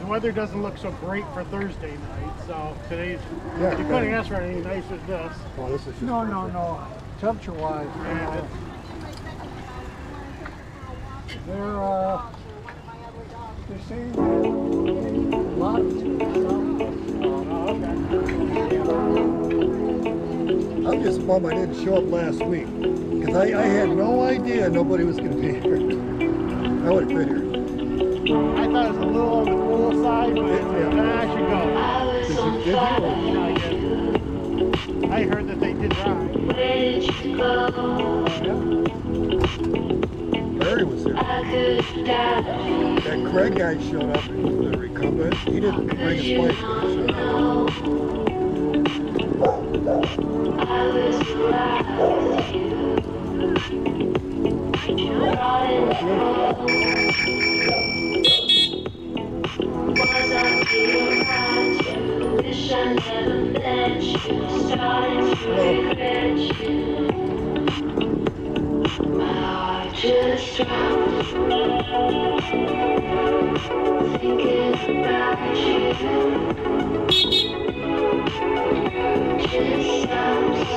weather doesn't look so great for Thursday night, so today's, Yeah, you couldn't ask for anything nice as this. Well, this is just No. Temperature-wise, Yeah, they're saying a lot to I'm just bummed I didn't show up last week because I had no idea nobody was going to be here. I would have been here. I thought it was a little on the cool side, but Yeah. I should go. Did you? I heard that they did drive. Barry was there. That Craig guy showed up, who was the recumbent. He didn't bring his bike. Wish I never met you, starting to regret you. My heart just drowned, thinking about you. Just stops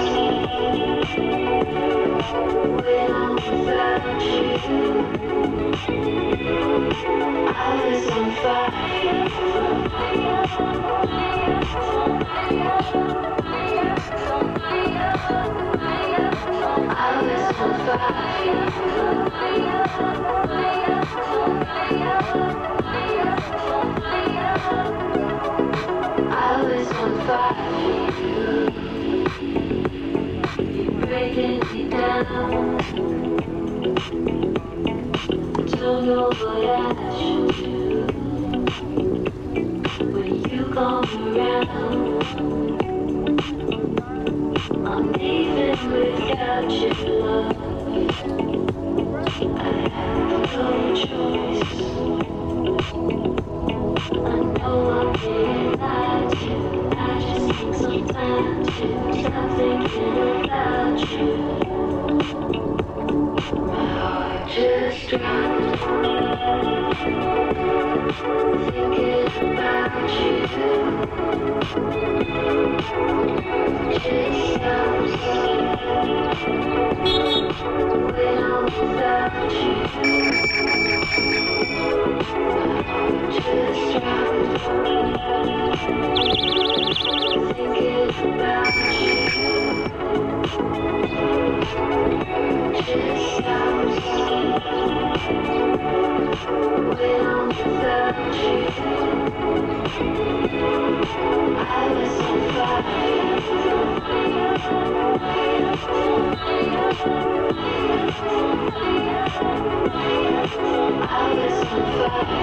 when I'm without you. I was on fire. I was on fire. You're breaking me down. Don't know what I should do when you come around. I'm leaving without your love. I have no choice. I know I'm being lied to. I just need some time to stop thinking about you. My heart just drowned, thinking about you. Just stops when I'm without you. Just drowned, thinking about you. Just stops when I'm without you. I was on fire. I was on fire.